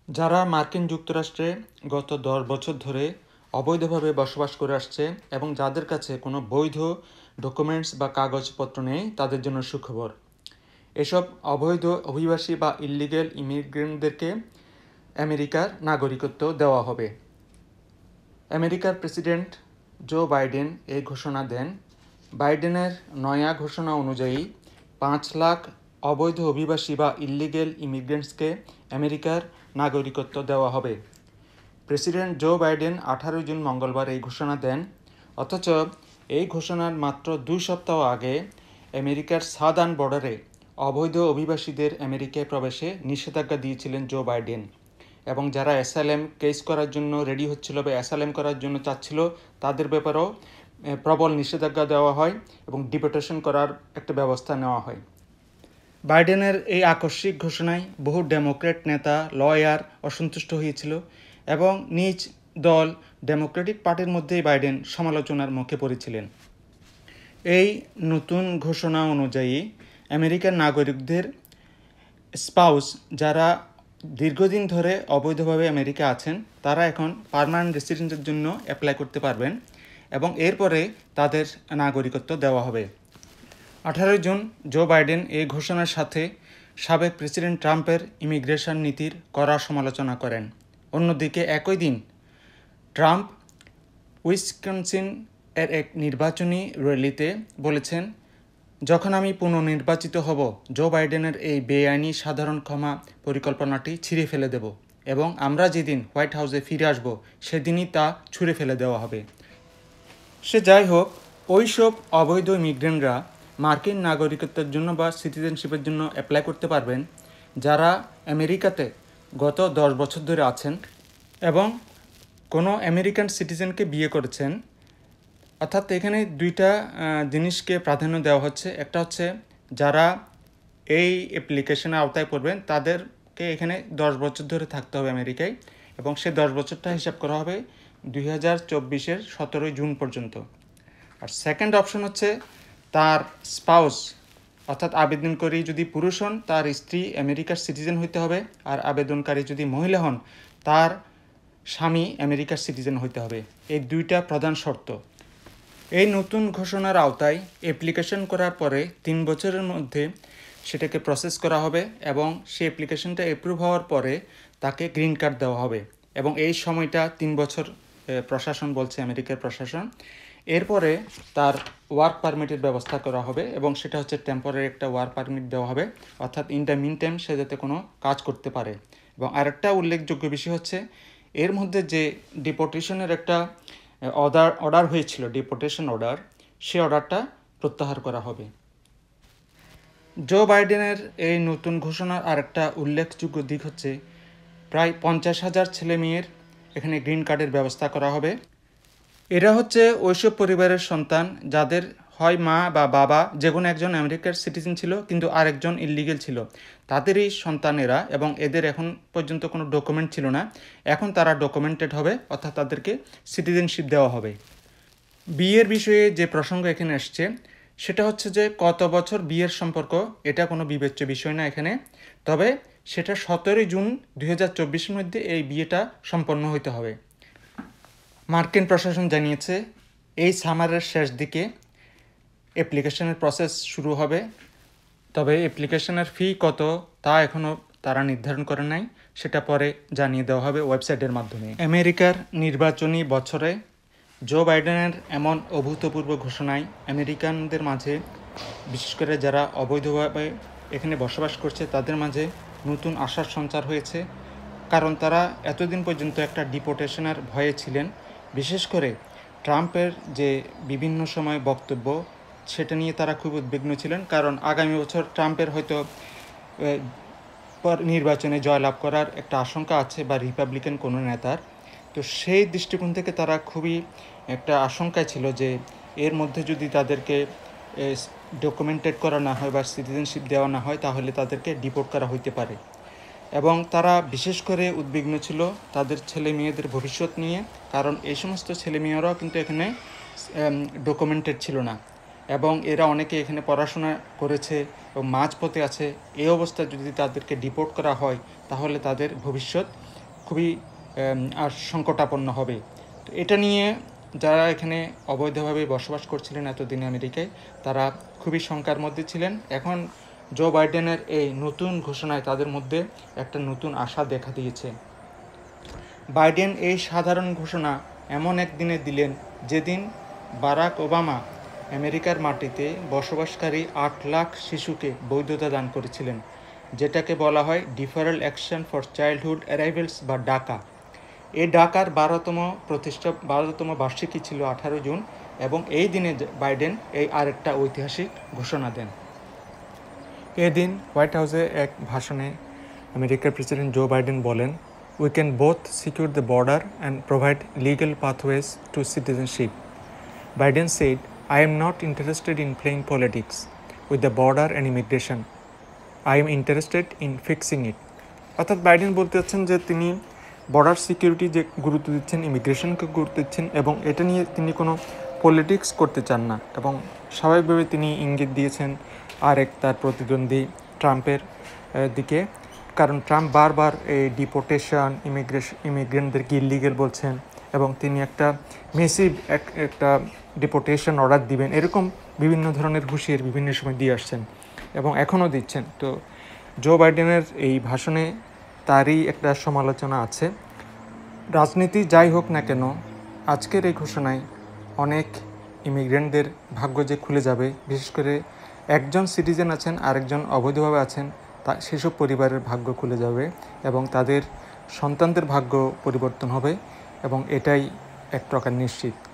যারা মার্কিন যুক্তরাষ্ট্রে গত ১০ বছর ধরে অবৈধভাবে বসবাস করে আসছে এবং যাদের কাছে কোনো বৈধ ডকুমেন্টস বা কাগজপত্র নেই তাদের জন্য সুখবর। এসব অবৈধ অভিবাসী বা ইল্লিগেল ইমিগ্রেন্টদেরকে আমেরিকার নাগরিকত্ব দেওয়া হবে। আমেরিকার প্রেসিডেন্ট জো বাইডেন এই ঘোষণা দেন। বাইডেনের নয়া ঘোষণা অনুযায়ী ৫ লাখ অবৈধ অভিবাসী বা ইল্লিগেল ইমিগ্রেন্টসকে আমেরিকার নাগরিকত্ব দেওয়া হবে। প্রেসিডেন্ট জো বাইডেন ১৮ জুন মঙ্গলবার এই ঘোষণা দেন। অথচ এই ঘোষণার মাত্র ২ সপ্তাহ আগে আমেরিকার সাদার্ন বর্ডারে অবৈধ অভিবাসীদের আমেরিকায় প্রবেশে নিষেধাজ্ঞা দিয়েছিলেন জো বাইডেন, এবং যারা অ্যাসাইলাম কেস করার জন্য রেডি হচ্ছিল বা অ্যাসাইলাম করার জন্য চাচ্ছিল তাদের ব্যাপারেও প্রবল নিষেধাজ্ঞা দেওয়া হয় এবং ডিপোর্টেশন করার একটা ব্যবস্থা নেওয়া হয়। বাইডেনের এই আকস্মিক ঘোষণায় বহু ডেমোক্র্যাট নেতা, লয়ার অসন্তুষ্ট হয়েছিল এবং নিজ দল ডেমোক্রেটিক পার্টির মধ্যেই বাইডেন সমালোচনার মুখে পড়েছিলেন। এই নতুন ঘোষণা অনুযায়ী আমেরিকার নাগরিকদের স্পাউস যারা দীর্ঘদিন ধরে অবৈধভাবে আমেরিকা আছেন তারা এখন পার্মানেন্ট রেসিডেন্টের জন্য অ্যাপ্লাই করতে পারবেন এবং এরপরে তাদের নাগরিকত্ব দেওয়া হবে। ১৮ জুন জো বাইডেন এই ঘোষণার সাথে সাবেক প্রেসিডেন্ট ট্রাম্পের ইমিগ্রেশন নীতির কড়া সমালোচনা করেন। অন্যদিকে একই দিন ট্রাম্প উইসকনসিন এর এক নির্বাচনী র্যালিতে বলেছেন, যখন আমি পুনর্নির্বাচিত হব জো বাইডেনের এই বেআইনি সাধারণ ক্ষমা পরিকল্পনাটি ছিঁড়ে ফেলে দেব এবং আমরা যেদিন হোয়াইট হাউসে ফিরে আসব সেদিনই তা ছুঁড়ে ফেলে দেওয়া হবে। সে যাই হোক, ওইসব অবৈধ ইমিগ্রেন্টরা মার্কিন নাগরিকত্বের জন্য বা সিটিজেনশিপের জন্য অ্যাপ্লাই করতে পারবেন যারা আমেরিকাতে গত ১০ বছর ধরে আছেন এবং কোনো আমেরিকান সিটিজেনকে বিয়ে করেছেন। অর্থাৎ এখানে দুইটা জিনিসকে প্রাধান্য দেওয়া হচ্ছে। একটা হচ্ছে যারা এই অ্যাপ্লিকেশনের আওতায় পড়বেন তাদেরকে এখানে ১০ বছর ধরে থাকতে হবে আমেরিকায়, এবং সে ১০ বছরটা হিসাব করা হবে ২০২৪-এর ১৭ জুন পর্যন্ত। আর সেকেন্ড অপশন হচ্ছে তার স্পাউস, অর্থাৎ আবেদনকারী যদি পুরুষ হন তার স্ত্রী আমেরিকার সিটিজেন হইতে হবে, আর আবেদনকারী যদি মহিলা হন তার স্বামী আমেরিকার সিটিজেন হইতে হবে। এই দুইটা প্রধান শর্ত। এই নতুন ঘোষণার আওতায় অ্যাপ্লিকেশন করার পরে ৩ বছরের মধ্যে সেটাকে প্রসেস করা হবে এবং সেই অ্যাপ্লিকেশনটা অ্যাপ্রুভ হওয়ার পরে তাকে গ্রিন কার্ড দেওয়া হবে, এবং এই সময়টা ৩ বছর প্রশাসন বলছে, আমেরিকার প্রশাসন। এরপরে তার ওয়ার্ক পারমিটের ব্যবস্থা করা হবে এবং সেটা হচ্ছে টেম্পোরারি একটা ওয়ার্ক পারমিট দেওয়া হবে, অর্থাৎ ইন দ্য মিন টাইম সে যাতে কোনো কাজ করতে পারে। এবং আরেকটা উল্লেখযোগ্য বিষয় হচ্ছে এর মধ্যে যে ডিপোর্টেশনের একটা অর্ডার হয়েছিল, ডিপোর্টেশন অর্ডার, সে অর্ডারটা প্রত্যাহার করা হবে। জো বাইডেনের এই নতুন ঘোষণার আরেকটা উল্লেখযোগ্য দিক হচ্ছে প্রায় ৫০,০০০ ছেলে মেয়ের এখানে গ্রিন কার্ডের ব্যবস্থা করা হবে। এরা হচ্ছে ওইসব পরিবারের সন্তান যাদের হয় মা বা বাবা যে কোনো একজন আমেরিকার সিটিজেন ছিল কিন্তু আরেকজন ইল্লিগেল ছিল, তাদেরই সন্তানেরা, এবং এদের এখন পর্যন্ত কোনো ডকুমেন্ট ছিল না। এখন তারা ডকুমেন্টেড হবে, অর্থাৎ তাদেরকে সিটিজেনশিপ দেওয়া হবে। বিয়ের বিষয়ে যে প্রসঙ্গ এখানে আসছে সেটা হচ্ছে যে কত বছর বিয়ের সম্পর্ক এটা কোনো বিবেচ্য বিষয় না এখানে, তবে সেটা ১৭ জুন ২০২৪-এর মধ্যে এই বিয়েটা সম্পন্ন হইতে হবে। মার্কিন প্রশাসন জানিয়েছে এই সামারের শেষ দিকে অ্যাপ্লিকেশনের প্রসেস শুরু হবে, তবে অ্যাপ্লিকেশনের ফি কত তা এখনও তারা নির্ধারণ করে নাই, সেটা পরে জানিয়ে দেওয়া হবে ওয়েবসাইটের মাধ্যমে। আমেরিকার নির্বাচনী বছরে জো বাইডেনের এমন অভূতপূর্ব ঘোষণায় আমেরিকানদের মাঝে, বিশেষ করে যারা অবৈধভাবে এখানে বসবাস করছে তাদের মাঝে নতুন আশার সঞ্চার হয়েছে, কারণ তারা এতদিন পর্যন্ত একটা ডিপোর্টেশনের ভয়ে ছিলেন। বিশেষ করে ট্রাম্পের যে বিভিন্ন সময় বক্তব্য সেটা নিয়ে তারা খুব উদ্বিগ্ন ছিলেন, কারণ আগামী বছর ট্রাম্পের হয়তো নির্বাচনে জয়লাভ করার একটা আশঙ্কা আছে বা রিপাবলিকান কোনো নেতার। তো সেই দৃষ্টিকোণ থেকে তারা খুবই একটা আশঙ্কায় ছিল যে এর মধ্যে যদি তাদেরকে ডকুমেন্টেড করা না হয় বা সিটিজেনশিপ দেওয়া না হয় তাহলে তাদেরকে ডিপোর্ট করা হইতে পারে, এবং তারা বিশেষ করে উদ্বিগ্ন ছিল তাদের ছেলে মেয়েদের ভবিষ্যৎ নিয়ে, কারণ এই সমস্ত ছেলে মেয়েরাও কিন্তু এখানে ডকুমেন্টেড ছিল না এবং এরা অনেকে এখানে পড়াশোনা করেছে এবং মাঝপথে আছে। এই অবস্থায় যদি তাদেরকে ডিপোর্ট করা হয় তাহলে তাদের ভবিষ্যৎ খুবই আর সংকটাপন্ন হবে। তো এটা নিয়ে যারা এখানে অবৈধভাবে বসবাস করছিলেন এতদিনে আমেরিকায়, তারা খুবই শঙ্কার মধ্যে ছিলেন। এখন জো বাইডেনের এই নতুন ঘোষণায় তাদের মধ্যে একটা নতুন আশা দেখা দিয়েছে। বাইডেন এই সাধারণ ঘোষণা এমন একদিনে দিলেন যেদিন বারাক ওবামা আমেরিকার মাটিতে বসবাসকারী 8 লাখ শিশুকে বৈধতা দান করেছিলেন, যেটাকে বলা হয় deferred action for childhood arrivals বা ডাকা। এই ডাকার 12তম বার্ষিকী ছিল 18 জুন, এবং এই দিনে বাইডেন এই আরেকটা ঐতিহাসিক ঘোষণা দেন। এদিন হোয়াইট হাউসে এক ভাষণে আমেরিকার প্রেসিডেন্ট জো বাইডেন বলেন, "We can both secure the border and provide legal pathways to citizenship." Biden said, "I am not interested in playing politics with the border and immigration. I am interested in fixing it." অর্থাৎ Biden বলতে চাচ্ছেন যে তিনি border security যে গুরুত্ব দিচ্ছেন, ইমিগ্রেশনকে গুরুত্ব দিচ্ছেন, এবং এটা নিয়ে তিনি কোনো পলিটিক্স করতে চান না। এবং স্বাভাবিকভাবে তিনি ইঙ্গিত দিয়েছেন তার প্রতিদ্বন্দ্বী ট্রাম্পের দিকে, কারণ ট্রাম্প বারবার এই ডিপোর্টেশন, ইমিগ্রেন্টদেরকে ইলিগেল বলছেন, এবং তিনি একটা মেসিভ একটা ডিপোর্টেশন অর্ডার দিবেন, এরকম বিভিন্ন ধরনের হুঁশিয়ারি বিভিন্ন সময় দিয়ে আসছেন এবং এখনও দিচ্ছেন। তো জো বাইডেনের এই ভাষণে তারই একটা সমালোচনা আছে। রাজনীতি যাই হোক না কেন, আজকের এই ঘোষণায় অনেক ইমিগ্রেন্টদের ভাগ্য যে খুলে যাবে, বিশেষ করে একজন সিটিজেন আছেন আরেকজন অবৈধভাবে আছেন, সেসব পরিবারের ভাগ্য খুলে যাবে এবং তাদের সন্তানদের ভাগ্য পরিবর্তন হবে, এবং এটাই এক প্রকার নিশ্চিত।